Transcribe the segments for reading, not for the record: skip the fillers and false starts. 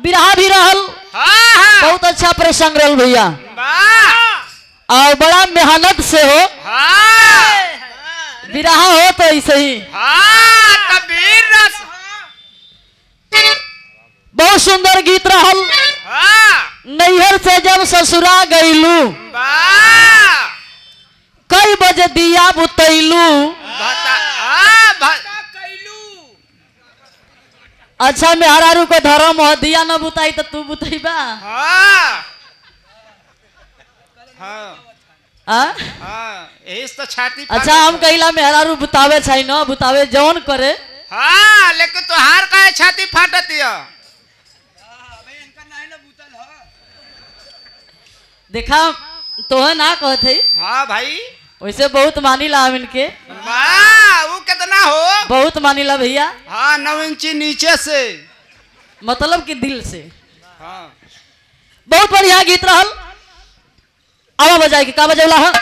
बिरहा भी रहल। बहुत अच्छा प्रसंग रहल भैया और बड़ा मेहनत से हो बिरहा हो तो ऐसे ही बहुत सुंदर गीत रहल। नैहर से जब ससुरा गईलू कई बजे दिया बुतैलू। अच्छा मेहरारू को धर्म हो दिया न बुताई तो तू बुतैबा। तो छाती अच्छा हम कहिला मेहरारू बुतावे छै न बुतावे जौन करे। हाँ लेकिन तोहार का छाती फाटत देखा तो है ना कहते। हाँ भाई वैसे बहुत मानीला हम इनके। वो कितना हो बहुत मानीला भैया। हाँ 9 इंची नीचे से मतलब कि दिल से। हाँ बहुत बढ़िया गीत रहल। आवा बजाए के का बजौला है।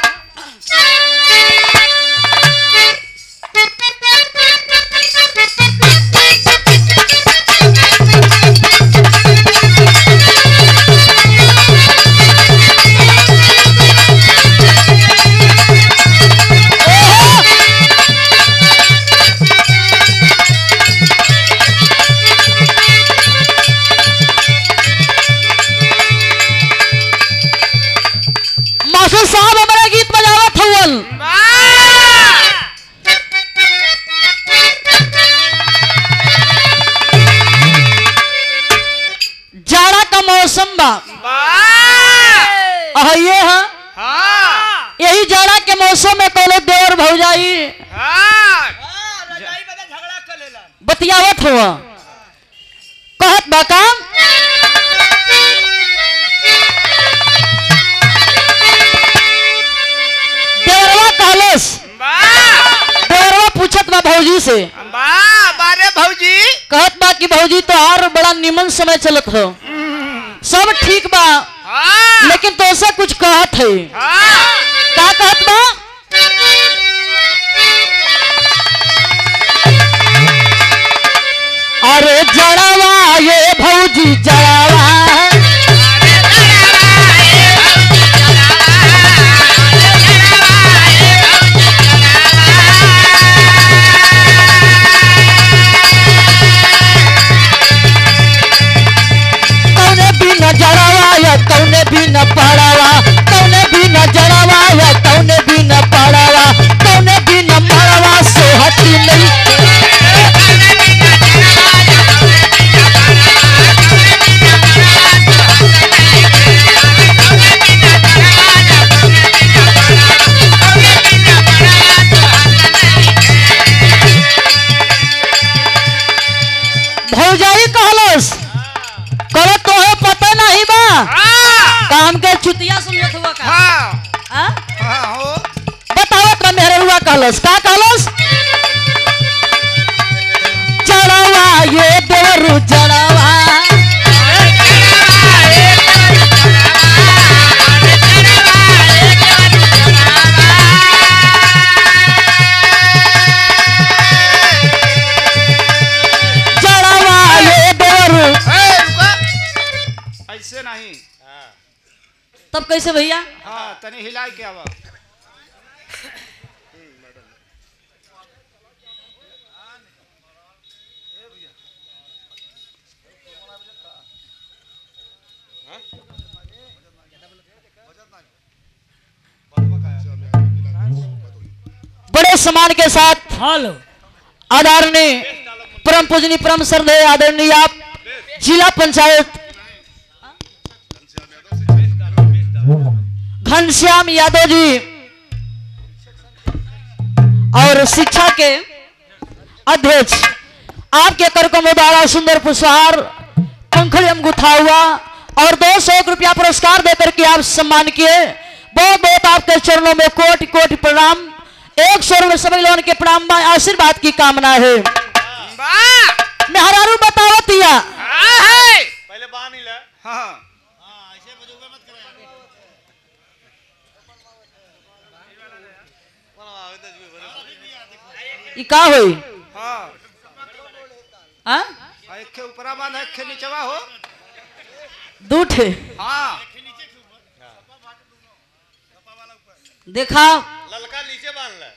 मास्टर साहब हमारा गीत बजावत हवन। जाड़ा का मौसम बा ये है। यही जाड़ा के मौसम में कोनो देवर भौजाई बतियावत हुआ कहत बा काम देवरवा पूछत बा भौजी से। बारे भौजी कहत बा कि भौजी तो और बड़ा निमन समय चलत हो सब ठीक बा लेकिन तो ऐसा कुछ कहत है। का कहत बा अरे जड़वा ये भौजी जड़वा जड़वा या कौने भी न पड़ावा कौने भी न जड़वा या कौने भी न पड़ावा कौने भी न मड़वा सोहती नहीं। भौजाई कहलस करो तो है पता नहीं बा काम के चुतिया सुनत हुआ का। हो बतावत ना मेरे हुआ कहलस का कहलस जड़वा ये देवरू जड़वा जड़वा ये देवरू ऐसे नहीं। तब कैसे भैया। हाँ तनी हिलाई के आवा बड़े सम्मान के साथ आदरणीय परम पूजनीय परम श्रद्धेय आदरणीय आप जिला पंचायत घनश्याम यादव जी और शिक्षा के अध्यक्ष आपके कर को मुबारक सुंदर पुष्पहार पंखड़ी गुथा हुआ और 200 रुपया पुरस्कार देकर के आप सम्मान किए। बहुत बहुत आपके चरणों में कोटि कोटि प्रणाम। 100 रुपये सभी लोगों के प्रणाम आशीर्वाद की कामना है। मेहरारू बतावत या पहले बान ही ले। हाँ ये का होई। हाँ हाँ एक ऊपरा बांध एक नीचवा हो दूठे हाँ देखा ललका नीचे बांध ले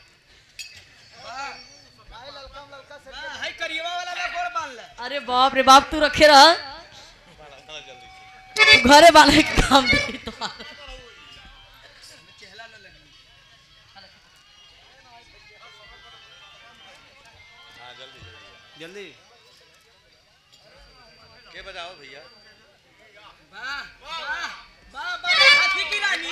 अरे बाप रे बाप तू रखे रहा तू घरे बांधे के काम दे तो जल्दी के बजाओ भैया हाथी की रानी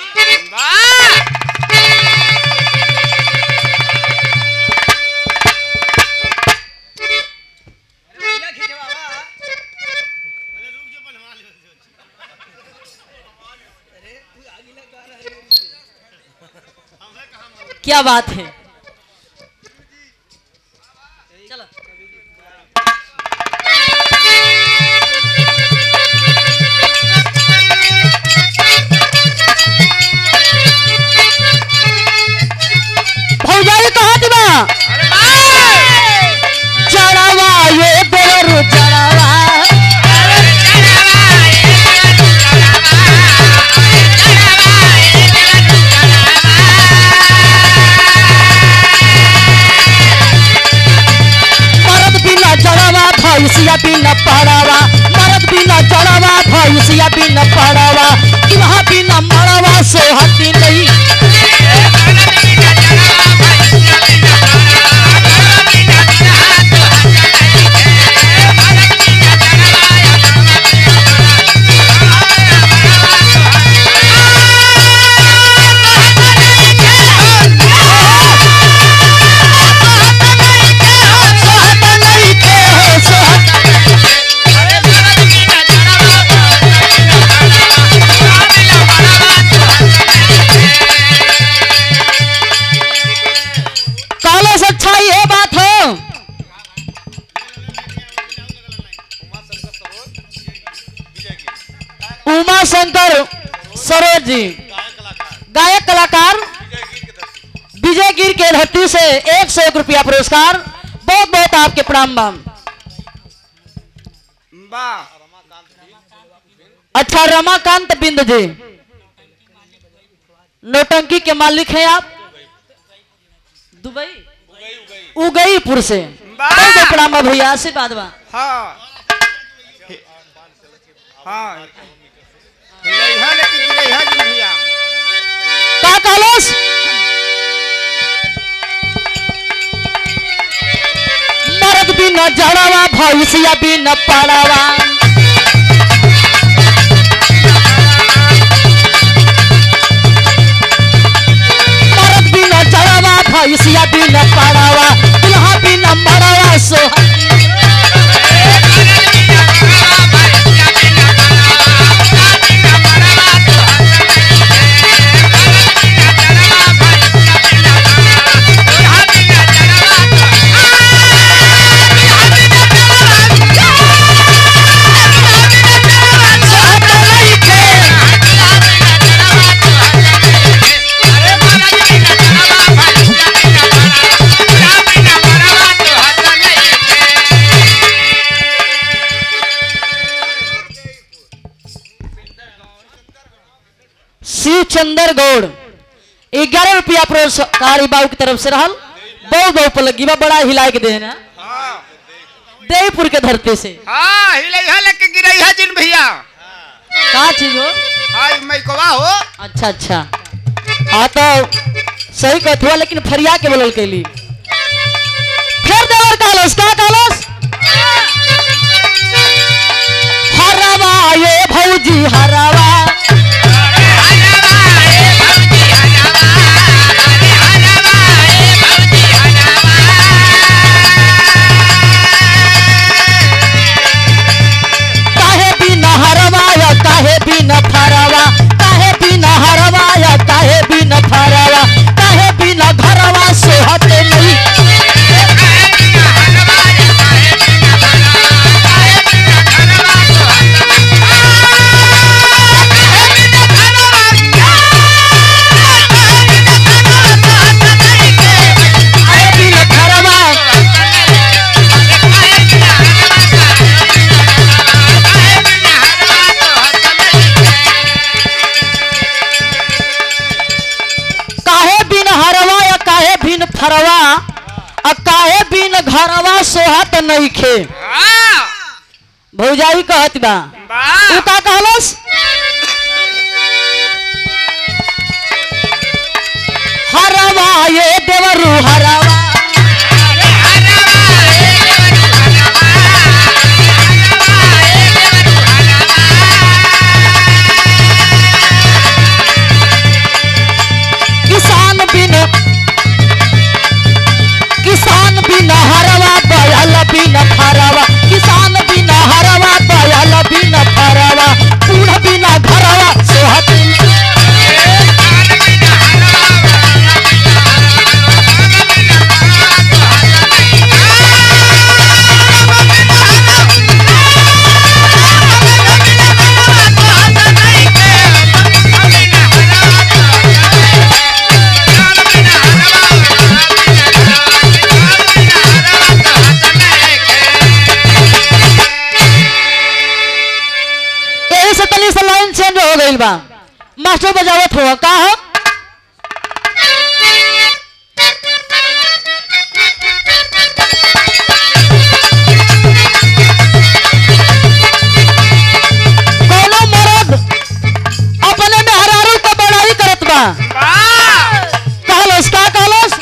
क्या बात है चलो भौजाई कहाँ दिवा चढ़ावा ये बेरू चढ़ावा भैंसिया बिना पड़ावा मरद बिना चढ़ावा भैंसिया बिना पड़ावा तुहा बिना मड़ावा सोहती नहीं उमा शंकर सरोज जी गायक कलाकार विजय गिर के धरती से 101 रुपया पुरस्कार बहुत बहुत आपके प्रणाम अच्छा रमाकांत बिंद जी नौटंकी के मालिक हैं आप दुबई उगईपुर से बहुत प्रणाम भैया आशीर्वाद बा हाँ हाँ लेकिन भैया का कहलस मर्द बिना जड़ावा भैंसिया बिना पड़ावा मर्द बिना जड़ावा भैंसिया बिना पड़ावा दुल्हा बिना मड़ावा सोहती शिव चंदर गौड़ 11 रुपया पुरस्कार बाबू की तरफ से रहल बहुत बहुत लगी बड़ा हिलाए के देना देवपुर के धरती से हाँ लेकिन गिरैया जिन भैया का चीज हो हाँ मैं कवा हो अच्छा अच्छा हाँ तो सही कहत हुआ लेकिन फरिया के बोलल कैली फिर देवर कहलस का कहलस हरावा ये भौजी हरावा काहे बिना हरवाया काहे बिना फरवा काहे बिना हरवाया काहे बिना फरवा काहे बिना घरवा सोहते नहीं थरवा आ काहे बिन घरवा सोहत नइखे। हाँ भौजाई कहत बा वाह तू का कहलस हरवा ये देवरू हरवा किसान बिन हरवा बैल बिन फरवा किसान बिन हरवा बैल बिन फरवा बूढ़ बिन घरवा सोहत लाइन चेंज हो गई बा। मास्टर बजावत हो का हो कोनो मर्द अपने में हरारू का बड़ाई करत बा। कहलस का कहलस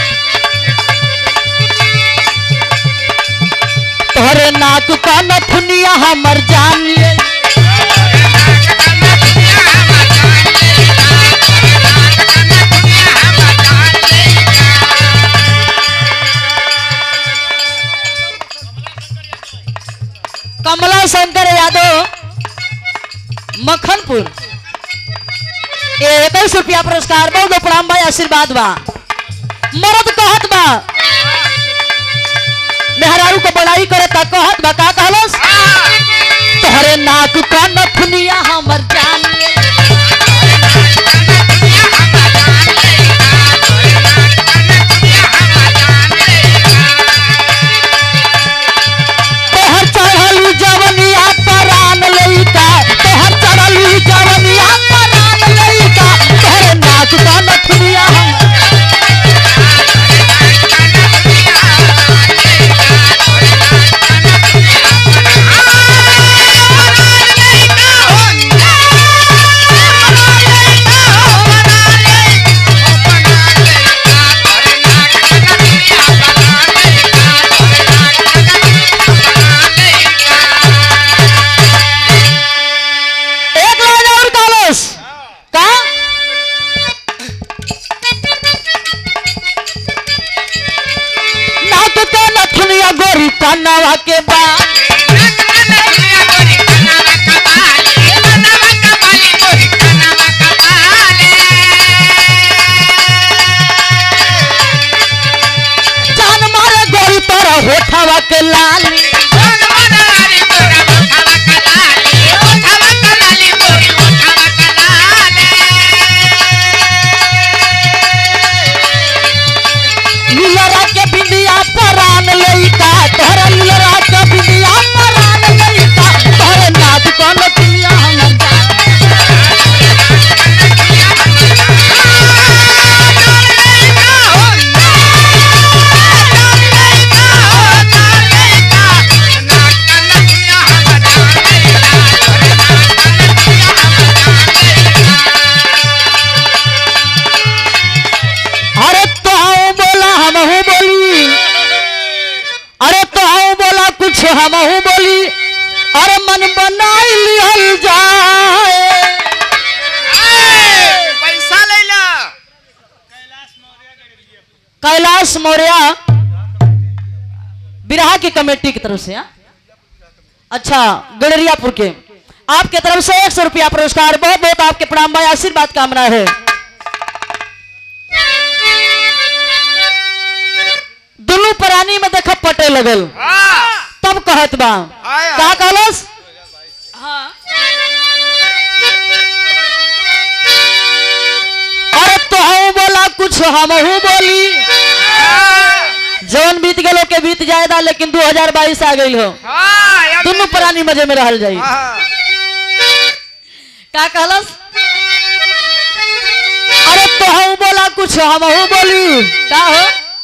तोहरे नाक का नथुनिया हमर जान ले कमला शंकर यादव मक्खनपुर 21 रुपया पुरस्कार बहुत प्रणाम भाई आशीर्वाद बा। मर्द कहत बा मेहरारू को बड़ाई करे ता कहत बा का कहलस तोहरे नाक का नथुनिया हमर जान ले तोहर चढ़ली जवनिया परान लइका तोहर चढ़ली जवनिया परान लइका तोहरे नाक का नथुनिया गोरी कनवा के बाद जान मारे गोरी तोरा होठवा के लाली लीलरा के बिंदिया परान लइका तोहरा लीलरा के बिंदिया परान लइका तोहरे नाक को नथुनिया हमर अरे तो बोला हमहू बोली अरे तो बोला कुछ हमहू बोली अरे मन बनाई लिहल जाए पैसा ले ला कैलाश मौर्य बिरहा की कमेटी की तरफ से अच्छा गड़रियापुर के आपके तरफ से 100 रुपया पुरस्कार बहुत बहुत आपके प्रणाम भाई आशीर्वाद कामना है। दुनू प्राणी में देख पटे लगल तब कहत बा का कहलस अरे तो बोला कुछ हमहू बोली जौन बीत गलो के बीत जाएगा लेकिन 2022 आ गई हो दोनों प्राणी मजे में रहल जाई का कहलस अरे तो बोला कुछ हमहू बोली का हो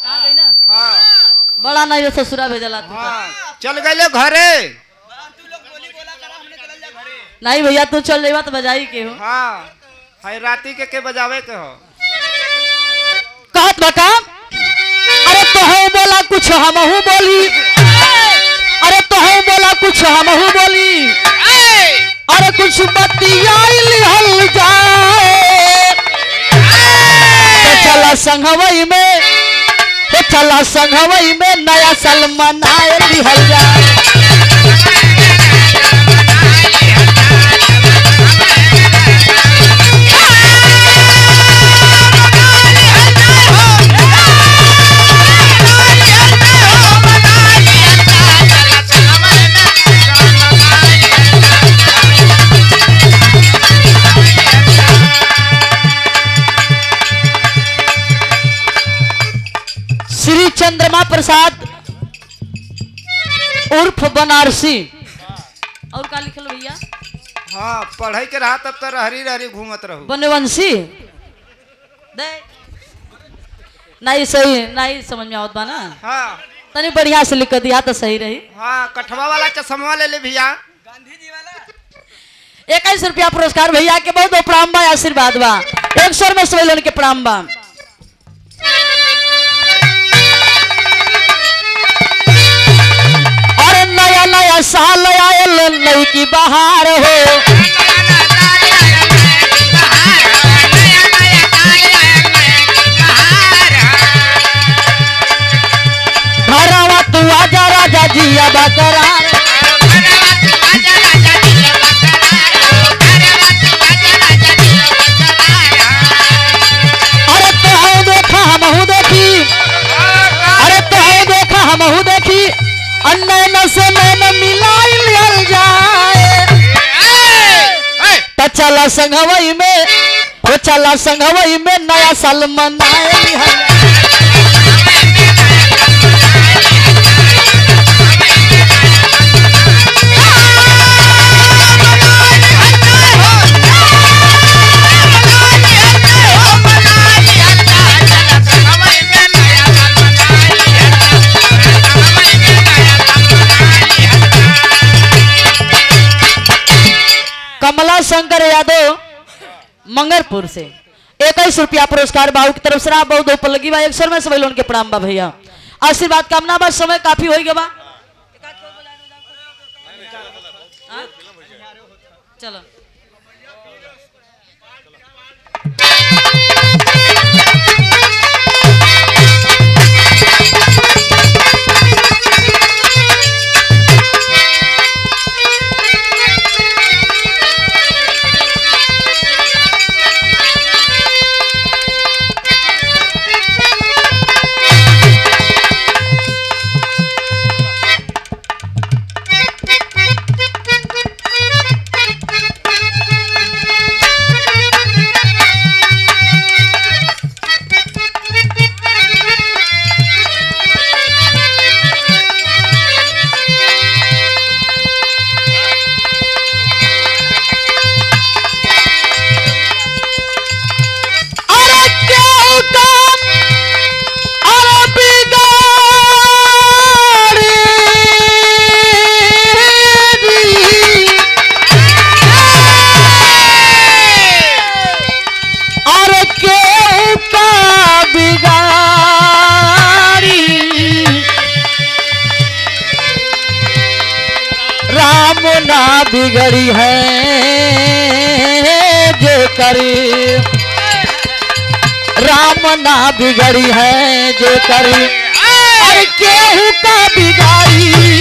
बड़ा नहीं हो ससुरा भेजला तू तो। हाँ चल गए घरे। तू लोग बोली बोला करा हमने चल जा घरे। नहीं भैया तू चल जाइबा तो बजाई के हो। हाँ है राती के बजावे के हो। कहत बका अरे तोहे बोला कुछ हमहू बोली, अरे तोहे बोला कुछ हमहू बोली, अरे कुछ बतियाइल हल जाए तो चला संगवई में, तो चला संगवई में नया साल मनाए लिहल जाए। श्री चंद्रमा प्रसाद उर्फ बनारसी। और का लिखल भैया? हाँ पढ़ाई के रहा तब तो रहरी रहरी घूमत रहू। बनवंशी दे नहीं सही नहीं समझ में आवत बा ना। हाँ तनी बढ़िया से लिख दिया तो सही रही। हाँ कठवा वाला चश्मा ले ले भैया। गांधी जी वाला 21 रुपया पुरस्कार भैया के बहुत प्रणाम बा, आशीर्वाद बा। 100 में सवेलन के प्रणाम बा। और नया नया साल आयल नई की बहार हो, घरवा तू आजा राजा जिया बकरार। अरे तो देखा हमहू देखी, अरे तो देखा हमहू देखी, अन्नैन से नैन मिलाई लियल जाए तो चला संगवई में, वो चला संगवई में नया साल मनाए लिहल जाए। कमला शंकर यादव मंगरपुर से 21 रुपया पुरस्कार बाबू की तरफ से आप बहुत ऊपर लगी बा। 100 में सभी लोगों के प्रणाम बा भैया, आशीर्वाद कामना बा। समय काफी हो गया बा। हाँ? चलो बिगड़ी है जे करी, राम ना बिगड़ी है जे करी, और केहू का बिगाड़ी।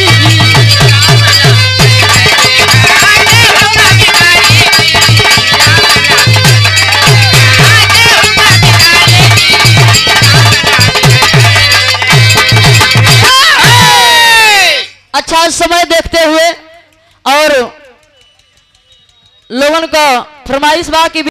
अच्छा समय देखते हुए और लोगों का फरमाइश बा कि